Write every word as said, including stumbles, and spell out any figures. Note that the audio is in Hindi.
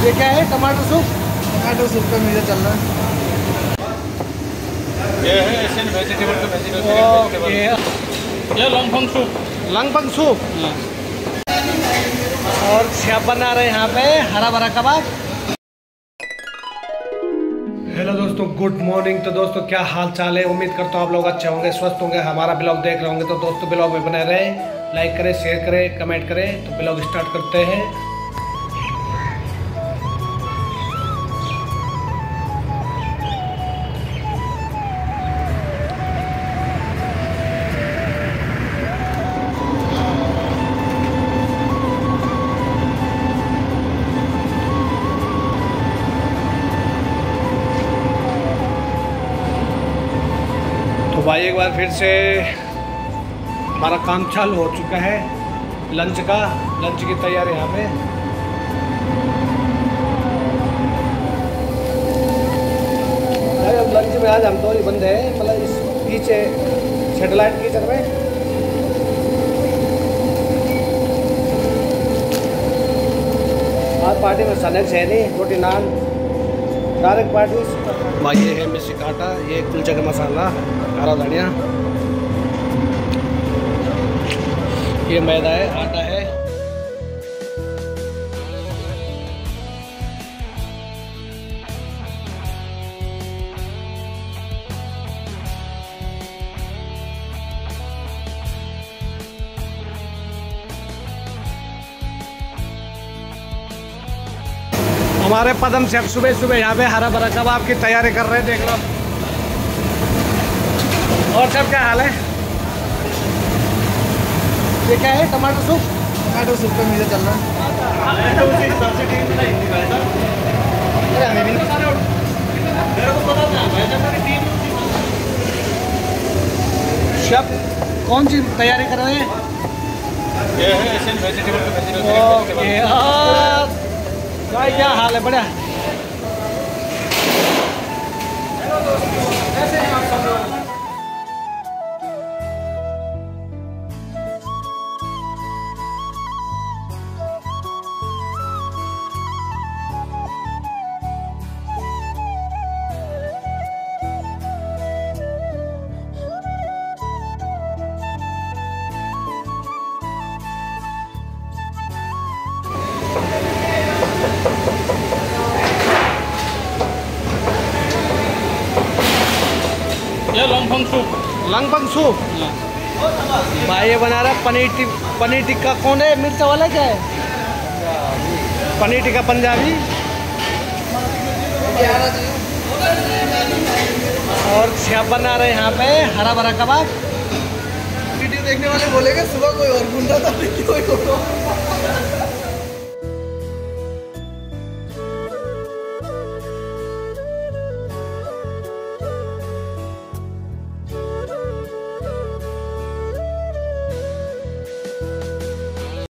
ये क्या है? टमाटर सूप। टमाटर सूप का मीठा चल रहा है। ये है एशियन वेजिटेबल का वेजिटेबल। ये ये लॉन्गफंग सूप। Lung pung soup. और शेफ बना रहे हैं यहाँ पे हरा भरा कबाब। हेलो दोस्तों, गुड मॉर्निंग। तो दोस्तों क्या हाल चाल है? उम्मीद करता हूँ आप लोग अच्छे होंगे, स्वस्थ होंगे। हमारा ब्लॉग देख रहे होंगे तो दोस्तों ब्लॉग में बने रहे, लाइक करें, शेयर करें, कमेंट करें। तो ब्लॉग स्टार्ट करते हैं। तो भाई एक बार फिर से हमारा काम चालू हो चुका है लंच का। लंच की तैयारी यहाँ पे। भाई अब लंच में आज हम तो ही बंद है, मतलब इस पीछे सेटेलाइट किचन में। आज पार्टी में स्नैक्स है नहीं, रोटी नान, डायरेक्ट पार्टी। भाई ये है मिर्ची काटा, ये कुलचे का मसाला, हरा धनिया, ये मैदा है, आटा है। हमारे पदम शेफ सुबह सुबह यहाँ पे हरा भरा कबाब की तैयारी कर रहे हैं, देख लो। और सब क्या हाल है? ये क्या है? टमाटर सूप। टमाटर सूप का मीठा चल रहा है। शेफ कौन सी तैयारी कर रहे हैं? ये है एशियन वेजिटेबल का वेजिटेबल। ओके। भाई क्या हाल है? बढ़िया। कैसे हैं आप सब लोग? ये लॉन्गफंग सूप। Lung pung soup. भाई ये बना रहा है पनीर टिक पनीर टिक्का। कौन है? मिर्चा वाला क्या है? पनीर टिक्का पंजाबी। और शेफ बना रहे हैं यहाँ पे हरा भरा कबाब। वीडियो देखने वाले बोलेंगे सुबह कोई और गुंडा था।